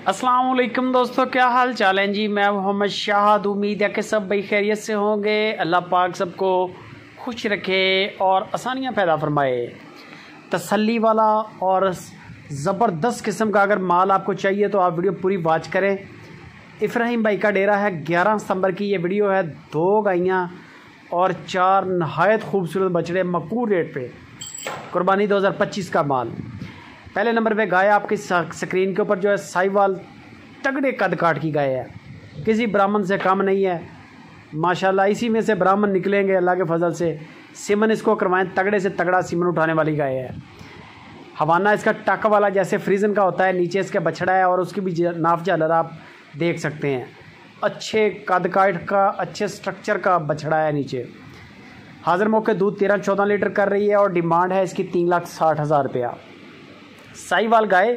अस्सलाम वालेकुम दोस्तों, क्या हाल चाल है जी। मैं मोहम्मद शाहद। उम्मीद है कि सब भाई खैरियत से होंगे। अल्लाह पाक सबको खुश रखे और आसानियाँ पैदा फरमाए। तसल्ली वाला और ज़बरदस्त किस्म का अगर माल आपको चाहिए तो आप वीडियो पूरी वॉच करें। इब्राहिम भाई का डेरा है, 11 सितंबर की ये वीडियो है। 2 गायें और 4 नहायत खूबसूरत बछड़े मकबूल रेट पे, कुर्बानी 2025 का माल। पहले नंबर पे गाय आपकी स्क्रीन के ऊपर जो है साहिवाल तगड़े कद काट की गाय है, किसी ब्राह्मण से कम नहीं है माशाल्लाह। इसी में से ब्राह्मण निकलेंगे अल्लाह के फजल से। सीमन इसको करवाएं, तगड़े से तगड़ा सीमन उठाने वाली गाय है। हवाना इसका टक वाला जैसे फ्रीजन का होता है, नीचे इसका बछड़ा है और उसकी भी नाफ झालर आप देख सकते हैं। अच्छे कद काट का, अच्छे स्ट्रक्चर का बछड़ा है नीचे। हाजिर मौके दूध 13-14 लीटर कर रही है और डिमांड है इसकी 3,60,000 रुपया। साहिवाल गाय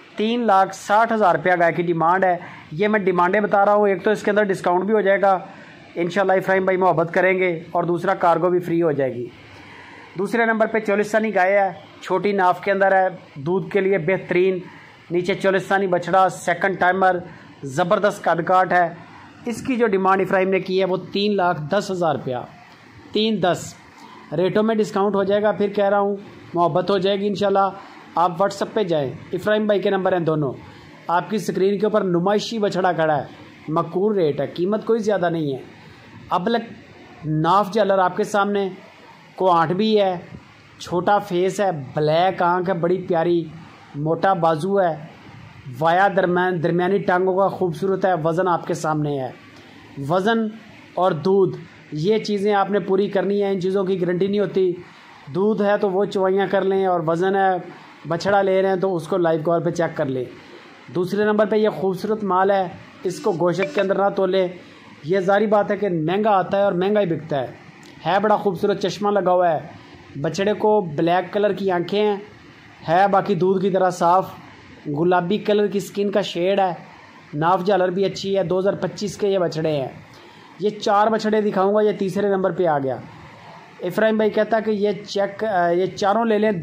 3,60,000 रुपया गाय की डिमांड है। ये मैं डिमांडें बता रहा हूँ, एक तो इसके अंदर डिस्काउंट भी हो जाएगा इंशाल्लाह, इब्राहिम भाई मोहब्बत करेंगे, और दूसरा कार्गो भी फ्री हो जाएगी। दूसरे नंबर पे चोलिस्तानी गाय है, छोटी नाफ के अंदर है, दूध के लिए बेहतरीन। नीचे चोलिस्तानी बछड़ा, सेकंड टाइमर, ज़बरदस्त कदकाट है। इसकी जो डिमांड इब्राहिम ने की है वो 3,10,000 रुपया। 3,10 रेटों में डिस्काउंट हो जाएगा, फिर कह रहा हूँ मोहब्बत हो जाएगी इंशाल्लाह। आप व्हाट्सएप पे जाएं, इब्राहिम भाई के नंबर हैं दोनों। आपकी स्क्रीन के ऊपर नुमाइशी बछड़ा खड़ा है, मकबूल रेट है, कीमत कोई ज़्यादा नहीं है। अब लग नाफ झालर आपके सामने, कोआंट भी है, छोटा फेस है, ब्लैक आंख है, बड़ी प्यारी, मोटा बाजू है, वाया दरमियानी टांगों का खूबसूरत है। वज़न आपके सामने है। वज़न और दूध ये चीज़ें आपने पूरी करनी है, इन चीज़ों की गारंटी नहीं होती। दूध है तो वो चवाइयाँ कर लें, और वज़न है, बछड़ा ले रहे हैं तो उसको लाइव कॉल पे चेक कर लें। दूसरे नंबर पे ये खूबसूरत माल है, इसको गोश्त के अंदर ना तोले। ये जारी बात है कि महंगा आता है और महंगा ही बिकता है बड़ा खूबसूरत, चश्मा लगा हुआ है। बछड़े को ब्लैक कलर की आंखें है बाकी दूध की तरह साफ़, गुलाबी कलर की स्किन का शेड है, नाफ झालर भी अच्छी है। 2025 के ये बछड़े हैं। ये 4 बछड़े दिखाऊँगा, ये तीसरे नंबर पर आ गया। इब्राहिम भाई कहता है कि ये चारों ले लें,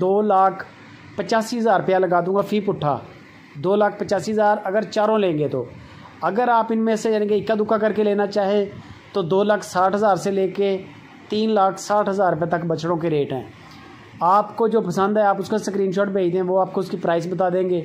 2,85,000 रुपया लगा दूंगा फ़ी पुट्ठा। 2,85,000 अगर चारों लेंगे तो। अगर आप इनमें से यानी कि इक्का दुक्का करके लेना चाहें तो 2,60,000 से लेके 3,60,000 रुपये तक बछड़ों के रेट हैं। आपको जो पसंद है आप उसका स्क्रीनशॉट भेज दें, वो आपको उसकी प्राइस बता देंगे।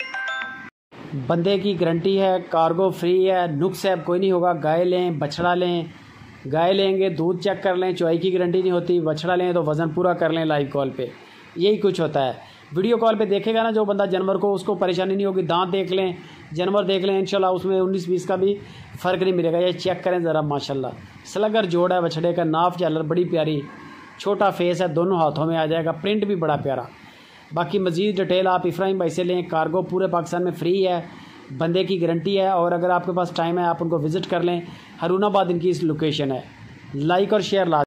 बंदे की गारंटी है, कार्गो फ्री है, नुक्स है कोई नहीं होगा। गाय लें, बछड़ा लें, गाय लेंगे दूध चेक कर लें, चौवाई की गारंटी नहीं होती। बछड़ा लें तो वज़न पूरा कर लें लाइव कॉल पे, यही कुछ होता है। वीडियो कॉल पे देखेगा ना जो बंदा जानवर को, उसको परेशानी नहीं होगी। दांत देख लें, जानवर देख लें, इंशाल्लाह उसमें 19-20 का भी फ़र्क नहीं मिलेगा। ये चेक करें ज़रा, माशाल्लाह स्लगर जोड़ है बछड़े का, नाफ झालर बड़ी प्यारी, छोटा फेस है, दोनों हाथों में आ जाएगा, प्रिंट भी बड़ा प्यारा। बाकी मज़ीद डिटेल आप इब्राहिम भाई से लें। कार्गो पूरे पाकिस्तान में फ्री है, बंदे की गारंटी है, और अगर आपके पास टाइम है आप उनको विज़िट कर लें। हरूनाबाद इनकी इस लोकेशन है। लाइक और शेयर